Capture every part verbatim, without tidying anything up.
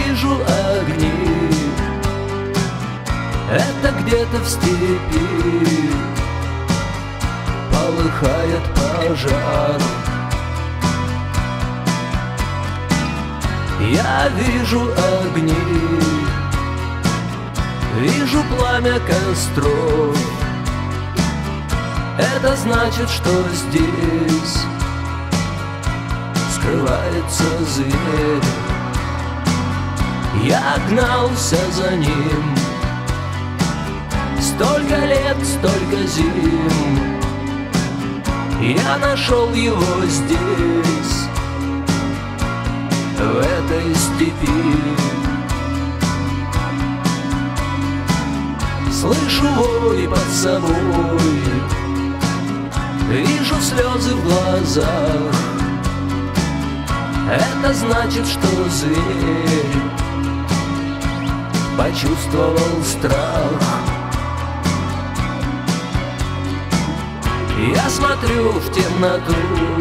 вижу огни, это где-то в степи полыхает пожар. Я вижу огни, вижу пламя костров. Это значит, что здесь скрывается зверь. Я гнался за ним столько лет, столько зим. Я нашел его здесь, в этой степи. Слышу вой под собой, вижу слезы в глазах. Это значит, что зверь почувствовал страх. Я смотрю в темноту,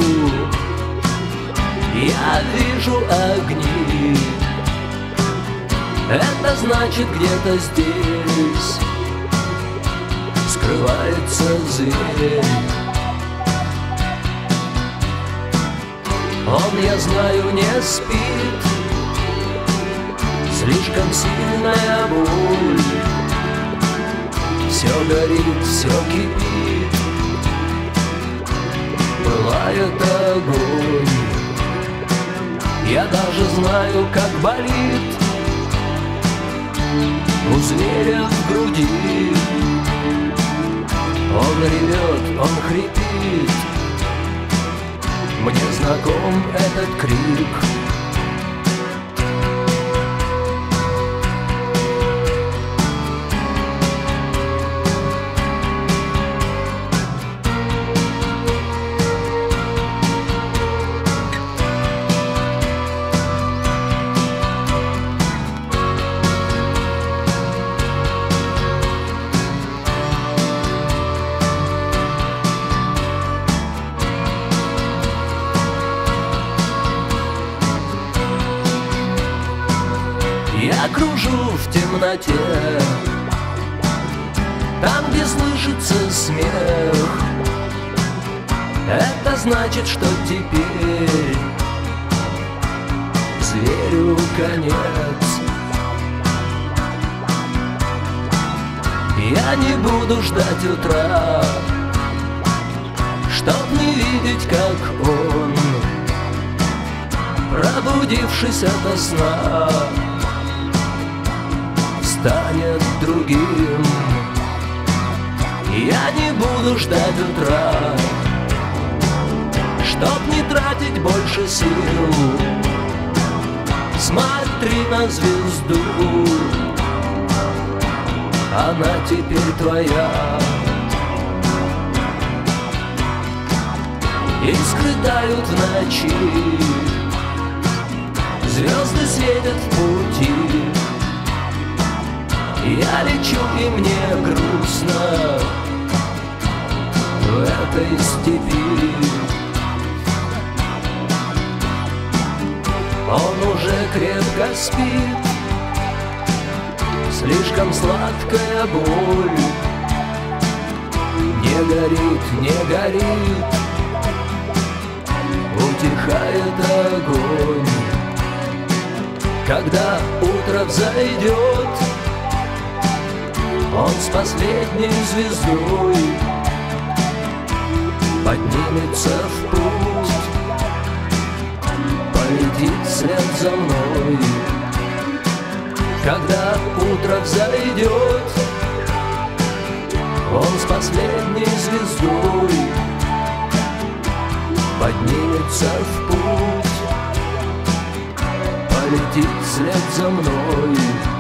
я вижу огни. Это значит, где-то здесь скрывается зверь. Он, я знаю, не спит, слишком сильная боль. Все горит, все кипит, пылает огонь. Я даже знаю, как болит у зверя в груди. Он ревет, он хрипит, мне знаком этот крик. Я кружу в темноте, там, где слышится смех. Это значит, что теперь зверю конец. Я не буду ждать утра, чтоб не видеть, как он, пробудившись ото сна, станет другим. Я не буду ждать утра, чтоб не тратить больше сил. Смотри на звезду, она теперь твоя. Искры тают в ночи, звезды светят в пути. Я лечу, и мне грустно в этой степи. Он уже крепко спит, слишком сладкая боль. Не горит, не горит, утихает огонь. Когда утро взойдет, он с последней звездой поднимется в путь, полетит вслед за мной. Когда утро взойдет, он с последней звездой поднимется в путь, полетит вслед за мной.